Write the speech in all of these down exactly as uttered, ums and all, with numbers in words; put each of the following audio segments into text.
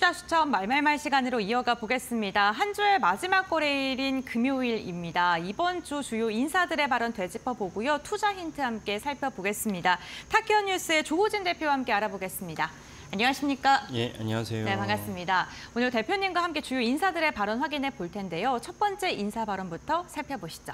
투자 추천 말말말 시간으로 이어가 보겠습니다. 한 주의 마지막 거래일인 금요일입니다. 이번 주 주요 인사들의 발언 되짚어보고요. 투자 힌트 함께 살펴보겠습니다. 타키언 뉴스의 조호진 대표와 함께 알아보겠습니다. 안녕하십니까? 예, 안녕하세요. 네, 반갑습니다. 오늘 대표님과 함께 주요 인사들의 발언 확인해 볼 텐데요. 첫 번째 인사 발언부터 살펴보시죠.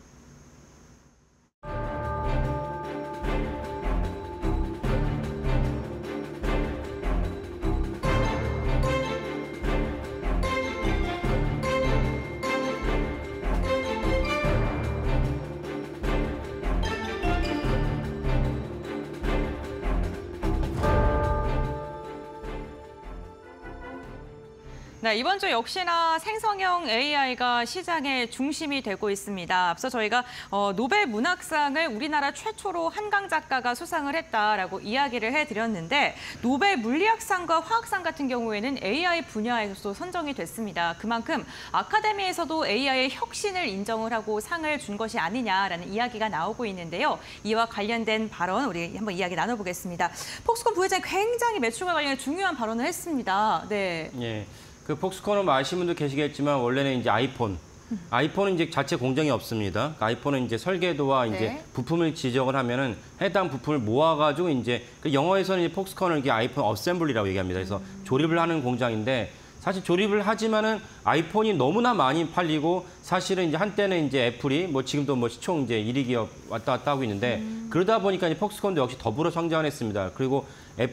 네, 이번 주 역시나 생성형 에이아이가 시장의 중심이 되고 있습니다. 앞서 저희가 어, 노벨 문학상을 우리나라 최초로 한강 작가가 수상을 했다라고 이야기를 해드렸는데 노벨 물리학상과 화학상 같은 경우에는 에이아이 분야에서도 선정이 됐습니다. 그만큼 아카데미에서도 에이아이의 혁신을 인정을 하고 상을 준 것이 아니냐라는 이야기가 나오고 있는데요. 이와 관련된 발언 우리 한번 이야기 나눠보겠습니다. 폭스콘 부회장이 굉장히 매출과 관련해 중요한 발언을 했습니다. 네. 예. 그 폭스콘은 아시는 분도 계시겠지만 원래는 이제 아이폰, 아이폰은 이제 자체 공장이 없습니다. 그러니까 아이폰은 이제 설계도와 이제 네. 부품을 지적을 하면은 해당 부품을 모아가지고 이제 그 영어에서는 이제 폭스콘을 이게 아이폰 어셈블리라고 얘기합니다. 그래서 음. 조립을 하는 공장인데 사실 조립을 하지만은 아이폰이 너무나 많이 팔리고 사실은 이제 한때는 이제 애플이 뭐 지금도 뭐 시총 이제 일 위 기업 왔다 갔다 하고 있는데 음. 그러다 보니까 이제 폭스콘도 역시 더불어 성장을 했습니다. 그리고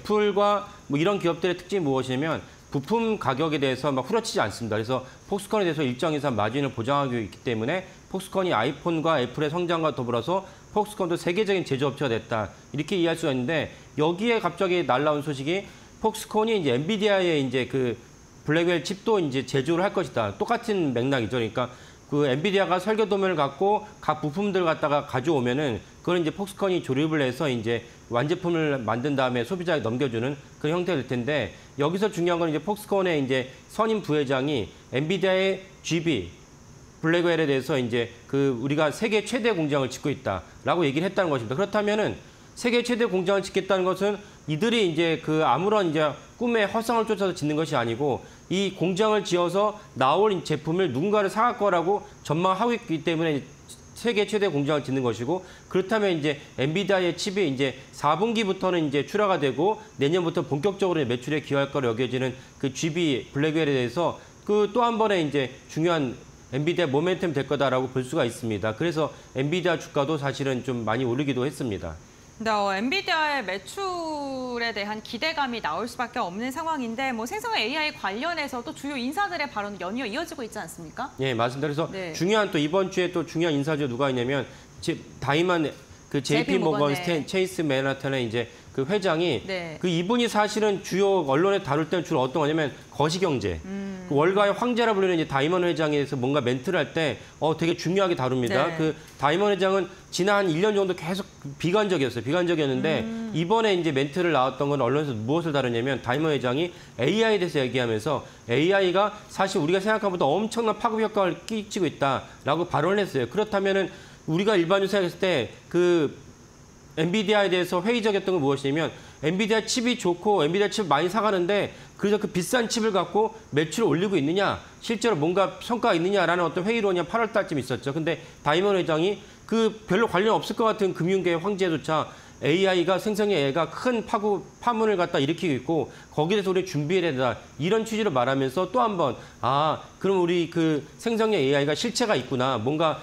애플과 뭐 이런 기업들의 특징이 무엇이냐면 부품 가격에 대해서 막 후려치지 않습니다. 그래서 폭스콘에 대해서 일정 이상 마진을 보장하고 있기 때문에 폭스콘이 아이폰과 애플의 성장과 더불어서 폭스콘도 세계적인 제조업체가 됐다. 이렇게 이해할 수가 있는데 여기에 갑자기 날라온 소식이 폭스콘이 이제 엔비디아의 이제 그 블랙웰 칩도 이제 제조를 할 것이다. 똑같은 맥락이죠. 그러니까 그 엔비디아가 설계 도면을 갖고 각 부품들 갖다가 가져오면은 그걸 이제 폭스콘이 조립을 해서 이제 완제품을 만든 다음에 소비자에게 넘겨주는 그런 형태가 될 텐데 여기서 중요한 건 이제 폭스콘의 이제 선임 부회장이 엔비디아의 지비 블랙웰에 대해서 이제 그 우리가 세계 최대 공장을 짓고 있다라고 얘기를 했다는 것입니다. 그렇다면은 세계 최대 공장을 짓겠다는 것은 이들이 이제 그 아무런 이제 꿈의 허상을 쫓아서 짓는 것이 아니고 이 공장을 지어서 나올 제품을 누군가를 사갈 거라고 전망하고 있기 때문에 세계 최대 공장을 짓는 것이고 그렇다면 이제 엔비디아의 칩이 이제 사 분기부터는 이제 출하가 되고 내년부터 본격적으로 매출에 기여할 거로 여겨지는 그 지비 블랙웰에 대해서 그 또 한 번의 이제 중요한 엔비디아 모멘텀 될 거다라고 볼 수가 있습니다. 그래서 엔비디아 주가도 사실은 좀 많이 오르기도 했습니다. 네, 어, 엔비디아의 매출에 대한 기대감이 나올 수밖에 없는 상황인데 뭐 생성형 에이아이 관련해서도 주요 인사들의 발언 연이어 이어지고 있지 않습니까? 네, 맞습니다. 그래서 네. 중요한 또 이번 주에 또 중요한 인사 중에 누가 있냐면 다이만 그 제이피 모건 스탠 체이스 맨하탄의 이제 그 회장이 네. 그 이분이 사실은 주요 언론에 다룰 때는 주로 어떤 거냐면 거시경제. 음. 그 월가의 황제라 불리는 이제 다이먼 회장에서 뭔가 멘트를 할 때 어 되게 중요하게 다룹니다. 네. 그 다이먼 회장은 지난 한 일 년 정도 계속 비관적이었어요. 비관적이었는데 음. 이번에 이제 멘트를 나왔던 건 언론에서 무엇을 다루냐면 다이먼 회장이 에이아이에 대해서 얘기하면서 에이아이가 사실 우리가 생각한 것보다 엄청난 파급 효과를 끼치고 있다라고 발언을 했어요. 그렇다면은 우리가 일반적으로 생각했을 때 그 엔비디아에 대해서 회의적이었던 건 무엇이냐면 엔비디아 칩이 좋고 엔비디아 칩을 많이 사가는데 그래서 그 비싼 칩을 갖고 매출을 올리고 있느냐 실제로 뭔가 성과가 있느냐라는 어떤 회의론이 한 팔월 달쯤 있었죠. 근데 다이먼 회장이 그 별로 관련 없을 것 같은 금융계의 황제조차 에이아이가 생성형 에이아이가 큰 파고, 파문을 갖다 일으키고 있고 거기에 대해서 우리 준비해야 된다. 이런 취지로 말하면서 또 한 번 아 그럼 우리 그 생성형 에이아이가 실체가 있구나. 뭔가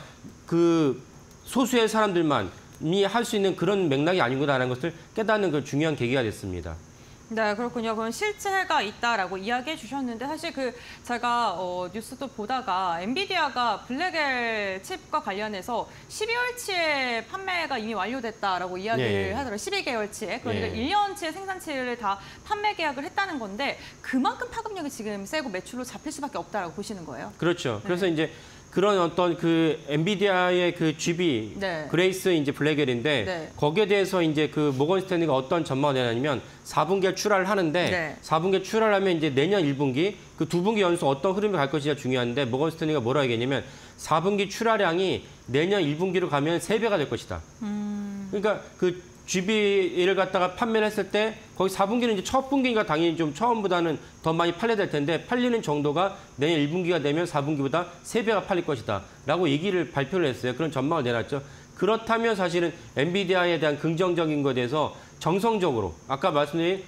그 소수의 사람들만 이 할 수 있는 그런 맥락이 아니구나라는 것을 깨닫는 그 중요한 계기가 됐습니다. 네, 그렇군요. 그럼 실체가 있다라고 이야기해 주셨는데 사실 그 제가 어, 뉴스도 보다가 엔비디아가 블랙웰 칩과 관련해서 십이월치에 판매가 이미 완료됐다라고 이야기를 네. 하더라고요. 십이 개월치에. 그러니까 네. 일 년치의 생산치를 다 판매 계약을 했다는 건데 그만큼 파급력이 지금 세고 매출로 잡힐 수밖에 없다라고 보시는 거예요. 그렇죠. 그래서 네. 이제 그런 어떤 그 엔비디아의 그 지비 네. 그레이스 이제 블랙웰인데 네. 거기에 대해서 이제 그 모건 스탠리가 어떤 전망을 내냐면 사 분기에 출하를 하는데 네. 사 분기에 출하를 하면 이제 내년 일 분기 그 두 분기 연속 어떤 흐름이 갈 것이냐 중요한데 모건 스탠리가 뭐라고 얘기했냐면 사 분기 출하량이 내년 일 분기로 가면 세 배가 될 것이다. 음... 그러니까 그 지비를 갖다가 판매를 했을 때 거기 사 분기는 이제 첫 분기가 당연히 좀 처음보다는 더 많이 팔려야 될 텐데 팔리는 정도가 내년 일 분기가 되면 사 분기보다 세 배가 팔릴 것이다 라고 얘기를 발표를 했어요. 그런 전망을 내놨죠. 그렇다면 사실은 엔비디아에 대한 긍정적인 것에 대해서 정성적으로 아까 말씀드린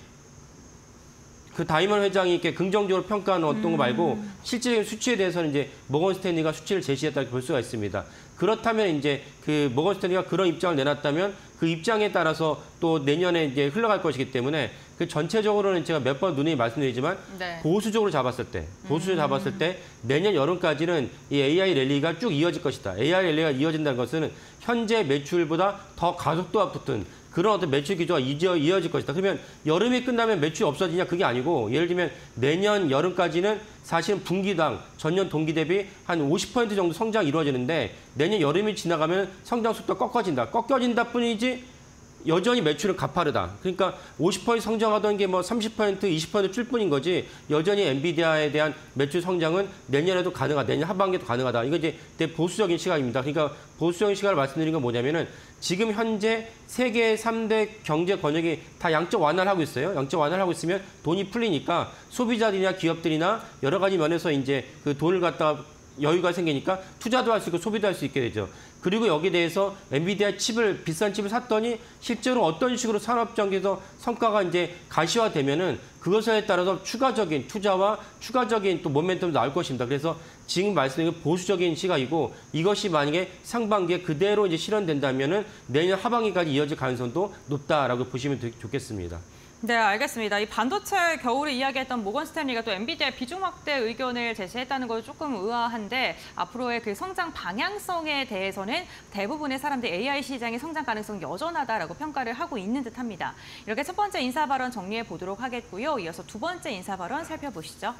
그 다이먼 회장이 이렇게 긍정적으로 평가하는 어떤 거 말고 실질적인 수치에 대해서는 이제 모건 스탠리가 수치를 제시했다고 볼 수가 있습니다. 그렇다면 이제 그 모건 스탠리가 그런 입장을 내놨다면 그 입장에 따라서 또 내년에 이제 흘러갈 것이기 때문에 그 전체적으로는 제가 몇 번 누누이 말씀드리지만 네. 보수적으로 잡았을 때, 보수적으로 잡았을 때 내년 여름까지는 이 에이아이 랠리가 쭉 이어질 것이다. 에이아이 랠리가 이어진다는 것은 현재 매출보다 더 가속도가 붙은 그런 어떤 매출 기조가 이어, 이어질 것이다. 그러면 여름이 끝나면 매출이 없어지냐? 그게 아니고 예를 들면 내년 여름까지는 사실은 분기당 전년 동기 대비 한 오십 퍼센트 정도 성장이 이루어지는데 내년 여름이 지나가면 성장 속도가 꺾어진다. 꺾여진다 뿐이지 여전히 매출은 가파르다. 그러니까 오십 퍼센트 성장하던 게 뭐 삼십 퍼센트, 이십 퍼센트 줄 뿐인 거지 여전히 엔비디아에 대한 매출 성장은 내년에도 가능하다. 내년 하반기에도 가능하다. 이거 이제 되게 보수적인 시각입니다. 그러니까 보수적인 시각을 말씀드린 건 뭐냐면은 지금 현재 세계 삼 대 경제 권역이 다 양적 완화를 하고 있어요. 양적 완화를 하고 있으면 돈이 풀리니까 소비자들이나 기업들이나 여러 가지 면에서 이제 그 돈을 갖다가 여유가 생기니까 투자도 할 수 있고 소비도 할 수 있게 되죠. 그리고 여기에 대해서 엔비디아 칩을 비싼 칩을 샀더니 실제로 어떤 식으로 산업 전개에서 성과가 이제 가시화되면은 그것에 따라서 추가적인 투자와 추가적인 또 모멘텀도 나올 것입니다. 그래서 지금 말씀드린 보수적인 시각이고 이것이 만약에 상반기에 그대로 이제 실현된다면은 내년 하반기까지 이어질 가능성도 높다라고 보시면 좋겠습니다. 네, 알겠습니다. 이 반도체 겨울에 이야기했던 모건 스탠리가 또 엔비디아 비중 확대 의견을 제시했다는 건 조금 의아한데 앞으로의 그 성장 방향성에 대해서는 대부분의 사람들이 에이아이 시장의 성장 가능성이 여전하다라고 평가를 하고 있는 듯합니다. 이렇게 첫 번째 인사 발언 정리해 보도록 하겠고요. 이어서 두 번째 인사 발언 살펴보시죠.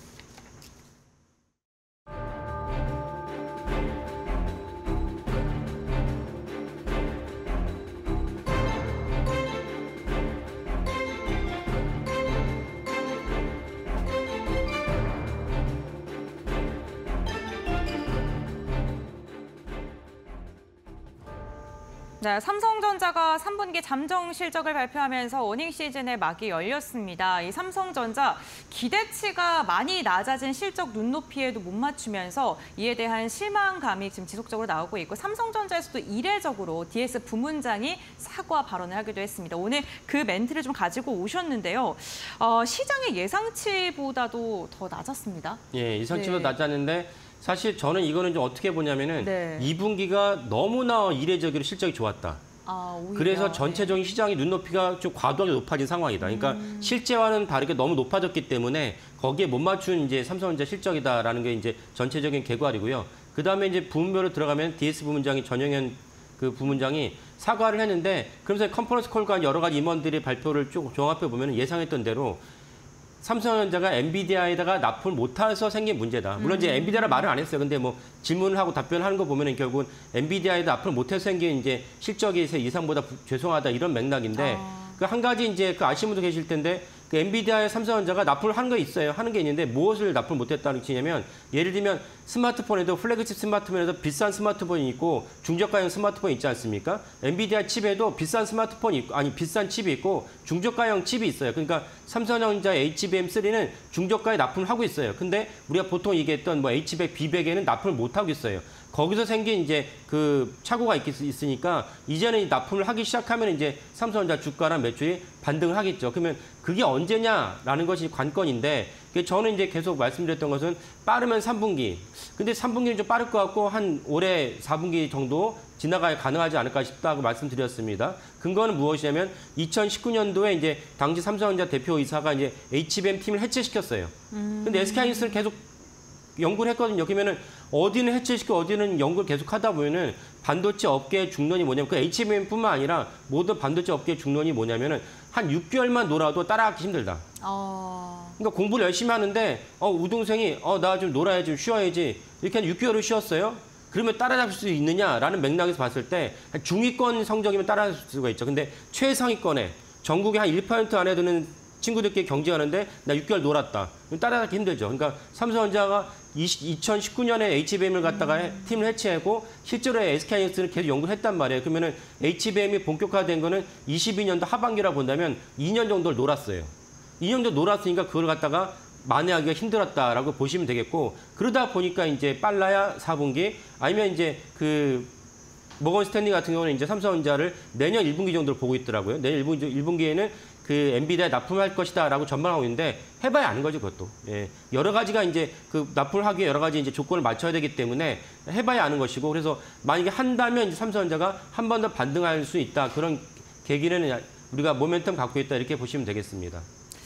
네, 삼성전자가 삼 분기 잠정 실적을 발표하면서 어닝 시즌의 막이 열렸습니다. 이 삼성전자 기대치가 많이 낮아진 실적 눈높이에도 못 맞추면서 이에 대한 실망감이 지금 지속적으로 나오고 있고 삼성전자에서도 이례적으로 디에스 부문장이 사과 발언을 하기도 했습니다. 오늘 그 멘트를 좀 가지고 오셨는데요. 어, 시장의 예상치보다도 더 낮았습니다. 예, 예상치보다 네. 낮았는데 사실 저는 이거는 좀 어떻게 보냐면은 네. 이 분기가 너무나 이례적으로 실적이 좋았다. 아, 오히려, 그래서 전체적인 시장의 눈높이가 좀 과도하게 높아진 상황이다. 그러니까 음. 실제와는 다르게 너무 높아졌기 때문에 거기에 못 맞춘 이제 삼성전자 실적이다라는 게 이제 전체적인 결과이고요. 그 다음에 이제 부문별로 들어가면 디에스 부문장이 전영현 그 부문장이 사과를 했는데 그러면서 컨퍼런스 콜과 여러 가지 임원들의 발표를 쭉 종합해 보면 예상했던 대로 삼성전자가 엔비디아에다가 납품을 못해서 생긴 문제다. 물론 이제 엔비디아라 말을 안 했어요. 근데 뭐 질문을 하고 답변하는 거 보면은 결국은 엔비디아에다 납품을 못해서 생긴 이제 실적이 예상보다 죄송하다 이런 맥락인데 아. 그 한 가지 이제 그 아시는 분도 계실 텐데 그 엔비디아의 삼성전자가 납품을 하는 거 있어요. 하는 게 있는데 무엇을 납품을 못했다는 뜻이냐면 예를 들면 스마트폰에도 플래그십 스마트폰에도 비싼 스마트폰이 있고 중저가형 스마트폰이 있지 않습니까? 엔비디아 칩에도 비싼 스마트폰이 있고 아니 비싼 칩이 있고 중저가형 칩이 있어요. 그러니까 삼성전자 에이치비엠 쓰리는 중저가에 납품을 하고 있어요. 근데 우리가 보통 얘기했던 뭐 에이치백, 비백에는 납품을 못 하고 있어요. 거기서 생긴 이제 그 착오가 있으니까 이제는 납품을 하기 시작하면 이제 삼성전자 주가랑 매출이 반등을 하겠죠. 그러면 그게 언제냐라는 것이 관건인데 저는 이제 계속 말씀드렸던 것은 빠르면 삼 분기. 근데 삼 분기는 좀 빠를 것 같고 한 올해 사 분기 정도 지나가야 가능하지 않을까 싶다고 말씀드렸습니다. 근거는 무엇이냐면 이천십구 년도에 이제 당시 삼성전자 대표이사가 이제 에이치비엠 팀을 해체시켰어요. 음. 근데 에스케이하이닉스는 계속 연구를 했거든요. 그러면은 어디는 해체시키고 어디는 연구를 계속 하다 보면은 반도체 업계의 중론이 뭐냐면 그 에이치비엠뿐만 아니라 모든 반도체 업계의 중론이 뭐냐면은 한 육 개월만 놀아도 따라하기 힘들다. 어... 그러니까 공부를 열심히 하는데 어 우동생이 어 나 좀 놀아야지 좀 쉬어야지 이렇게 한 육 개월을 쉬었어요. 그러면 따라잡을 수 있느냐라는 맥락에서 봤을 때 중위권 성적이면 따라잡을 수가 있죠. 근데 최상위권에 전국에 한 일 퍼센트 안에 드는 친구들끼리 경쟁하는데 나 육 개월 놀았다. 따라가기 힘들죠. 그러니까 삼성전자가 이천십구 년에 에이치비엠을 갖다가 음. 팀을 해체하고 실제로 에스케이하이닉스는 계속 연구를 했단 말이에요. 그러면은 에이치비엠이 본격화된 거는 이십이 년도 하반기라 본다면 이 년 정도를 놀았어요. 이 년 정도 놀았으니까 그걸 갖다가 만회하기가 힘들었다라고 보시면 되겠고, 그러다 보니까 이제 빨라야 사 분기 아니면 이제 그 모건 스탠리 같은 경우는 이제 삼성전자를 내년 일 분기 정도로 보고 있더라고요. 내년 일 분기, 일 분기에는 그 엔비디아에 납품할 것이다라고 전망하고 있는데 해봐야 아는 거죠, 그것도. 예. 여러 가지가 이제 그 납품을 하기 위해 여러 가지 이제 조건을 맞춰야 되기 때문에 해봐야 아는 것이고, 그래서 만약에 한다면 이제 삼성전자가 한 번 더 반등할 수 있다. 그런 계기는 우리가 모멘텀 갖고 있다, 이렇게 보시면 되겠습니다.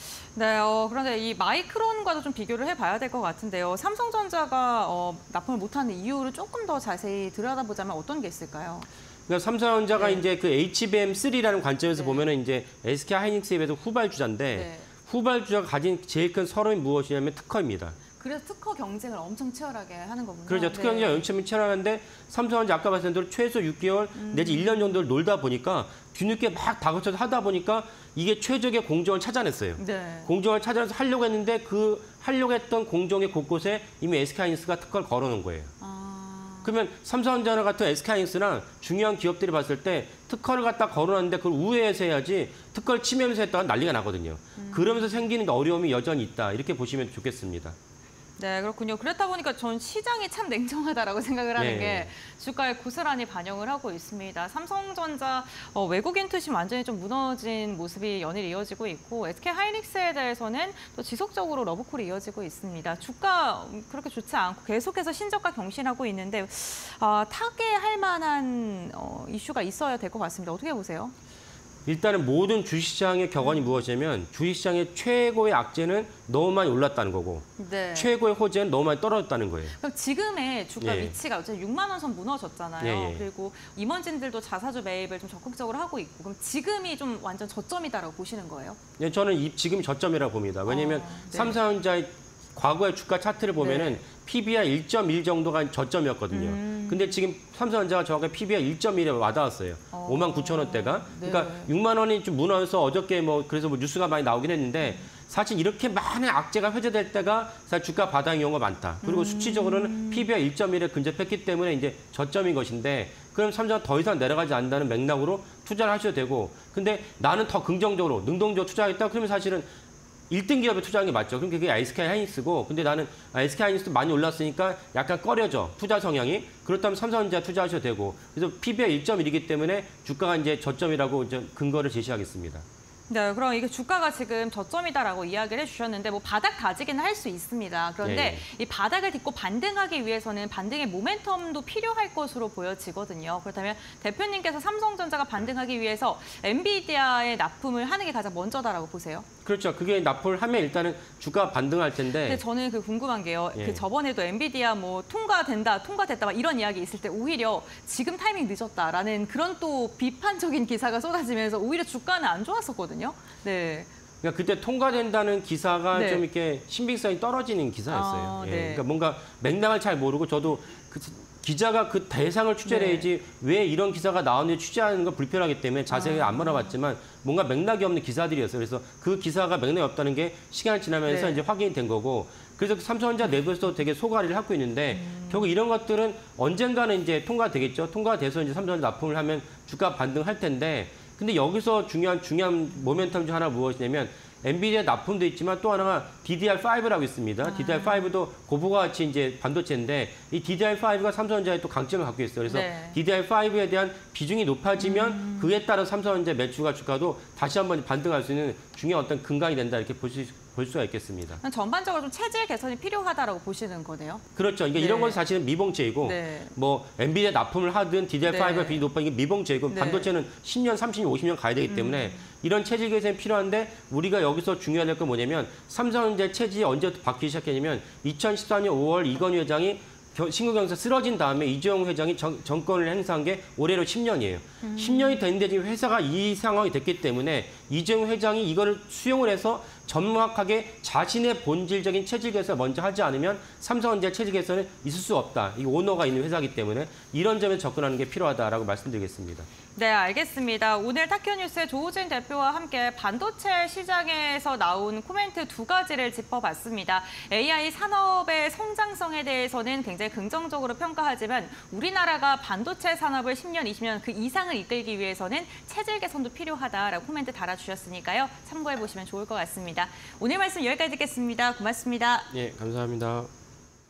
네, 어, 그런데 이 마이크론과도 좀 비교를 해봐야 될 것 같은데요. 삼성전자가 어, 납품을 못하는 이유를 조금 더 자세히 들여다보자면 어떤 게 있을까요? 그러니까 삼성전자가 네. 이제 그 에이치비엠 쓰리라는 관점에서 네. 보면은 이제 에스케이하이닉스에 비해서 후발주자인데 네. 후발주자가 가진 제일 큰 서로는 무엇이냐면 특허입니다. 그래서 특허 경쟁을 엄청 치열하게 하는 거군요. 그렇죠. 특허 경쟁이 네. 엄청 치열한데 삼성전자 아까 말씀드린 대로 최소 육 개월 음. 내지 일 년 정도를 놀다 보니까 뒤늦게 막 다그쳐서 하다 보니까 이게 최적의 공정을 찾아냈어요. 네. 공정을 찾아내서 하려고 했는데 그 하려고 했던 공정의 곳곳에 이미 에스케이하이닉스가 특허를 걸어놓은 거예요. 아... 그러면 삼성전자 같은 에스케이하이닉스랑 중요한 기업들이 봤을 때 특허를 갖다 걸어놨는데 그걸 우회해서 해야지 특허를 침해하면서 했다가 난리가 나거든요. 음. 그러면서 생기는 어려움이 여전히 있다. 이렇게 보시면 좋겠습니다. 네, 그렇군요. 그렇다 보니까 전 시장이 참 냉정하다라고 생각을 하는 네. 게 주가에 고스란히 반영을 하고 있습니다. 삼성전자 어, 외국인 투심 완전히 좀 무너진 모습이 연일 이어지고 있고, 에스케이하이닉스에 대해서는 또 지속적으로 러브콜이 이어지고 있습니다. 주가 그렇게 좋지 않고 계속해서 신저가 경신하고 있는데 아, 타개할 만한 어, 이슈가 있어야 될 것 같습니다. 어떻게 보세요? 일단은 모든 주식시장의 격언이 음. 무엇이냐면 주식시장의 최고의 악재는 너무 많이 올랐다는 거고 네. 최고의 호재는 너무 많이 떨어졌다는 거예요. 그럼 지금의 주가 예. 위치가 어쨌든 육만 원 선 무너졌잖아요. 예, 예. 그리고 임원진들도 자사주 매입을 좀 적극적으로 하고 있고, 그럼 지금이 좀 완전 저점이다라고 보시는 거예요? 예, 저는 이, 지금 저점이라고 봅니다. 왜냐하면 어, 네. 삼성전자의 과거의 주가 차트를 보면은 네. 피비알 일 점 일 정도가 저점이었거든요. 음. 근데 지금 삼성전자가 정확하게 피비알 일 점 일에 와닿았어요. 어. 오만 구천 원대가. 네. 그러니까 육만 원이 좀 무너져서 어저께 뭐 그래서 뭐 뉴스가 많이 나오긴 했는데 사실 이렇게 많은 악재가 회자될 때가 사실 주가 바닥인 경우가 많다. 그리고 음. 수치적으로는 피비알 일 점 일에 근접했기 때문에 이제 저점인 것인데, 그럼 삼성은 더 이상 내려가지 않는다는 맥락으로 투자를 하셔도 되고, 근데 나는 더 긍정적으로 능동적으로 투자하겠다. 그러면 사실은 일 등 기업에 투자하는 게 맞죠. 그럼 그게 에스케이하이닉스고, 근데 나는 에스케이하이닉스도 많이 올랐으니까 약간 꺼려져, 투자 성향이. 그렇다면 삼성전자 투자하셔도 되고, 그래서 피비알 일 점 일이기 때문에 주가가 이제 저점이라고 이제 근거를 제시하겠습니다. 네, 그럼 이게 주가가 지금 저점이다라고 이야기를 해주셨는데 뭐 바닥 다지기는 할 수 있습니다. 그런데 예. 이 바닥을 딛고 반등하기 위해서는 반등의 모멘텀도 필요할 것으로 보여지거든요. 그렇다면 대표님께서 삼성전자가 반등하기 위해서 엔비디아에 납품을 하는 게 가장 먼저다라고 보세요? 그렇죠. 그게 납품을 하면 일단은 주가 반등할 텐데. 근데 저는 그 궁금한 게요. 예. 그 저번에도 엔비디아 뭐 통과된다, 통과됐다 막 이런 이야기 있을 때 오히려 지금 타이밍 늦었다라는 그런 또 비판적인 기사가 쏟아지면서 오히려 주가는 안 좋았었거든요. 네. 그러니까 그때 통과된다는 기사가 네. 좀 이렇게 신빙성이 떨어지는 기사였어요. 아, 예. 네. 그러니까 뭔가 맥락을 잘 모르고 저도 그 기자가 그 대상을 취재를 네. 해야지 왜 이런 기사가 나왔는지 취재하는 건 불편하기 때문에 자세히 아. 안 물어봤지만 뭔가 맥락이 없는 기사들이었어요. 그래서 그 기사가 맥락이 없다는 게 시간이 지나면서 네. 이제 확인이 된 거고, 그래서 삼성전자 내부에서도 되게 소가리를 하고 있는데 음. 결국 이런 것들은 언젠가는 이제 통과되겠죠. 통과돼서 이제 삼성전자 납품을 하면 주가 반등할 텐데, 근데 여기서 중요한 중요한 모멘텀 중 하나 무엇이냐면 엔비디아 납품도 있지만 또 하나가 디디알 파이브라고 있습니다. 아. 디디알 파이브도 고부가 가치 이제 반도체인데 이 디디알 파이브가 삼성전자의 또 강점을 갖고 있어요. 그래서 네. 디디알 파이브에 대한 비중이 높아지면 음. 그에 따라 삼성전자 매출과 주가도 다시 한번 반등할 수 있는 중요한 어떤 근간이 된다, 이렇게 볼, 수, 볼 수가 있겠습니다. 전반적으로 좀 체질 개선이 필요하다라고 보시는 거네요. 그렇죠. 이게 네. 이런 건 사실은 미봉제이고 네. 뭐 엔비디아 납품을 하든 디디알 파이브가 네. 비중이 높아 이게 미봉제이고 네. 반도체는 십 년, 삼십 년, 오십 년 가야 되기 때문에 음. 이런 체질 개선이 필요한데, 우리가 여기서 중요해야 될 건 뭐냐면 삼성전자 체질이 언제부터 바뀌기 시작했냐면 이천십사 년 오월 이건희 회장이 신구 경사 쓰러진 다음에 이재용 회장이 정, 정권을 행사한 게 올해로 십 년이에요. 음. 십 년이 됐는데 지금 회사가 이 상황이 됐기 때문에 이재용 회장이 이거를 수용을 해서 정확하게 자신의 본질적인 체질 개선을 먼저 하지 않으면 삼성전자의 체질 개선은 있을 수 없다. 이 오너가 있는 회사이기 때문에 이런 점에 접근하는 게 필요하다라고 말씀드리겠습니다. 네, 알겠습니다. 오늘 타큐뉴스의 조우진 대표와 함께 반도체 시장에서 나온 코멘트 두 가지를 짚어봤습니다. 에이아이 산업의 성장성에 대해서는 굉장히 긍정적으로 평가하지만 우리나라가 반도체 산업을 십 년, 이십 년 그 이상을 이끌기 위해서는 체질 개선도 필요하다라고 코멘트 달아주셨으니까요. 참고해보시면 좋을 것 같습니다. 오늘 말씀 여기까지 듣겠습니다. 고맙습니다. 예, 감사합니다.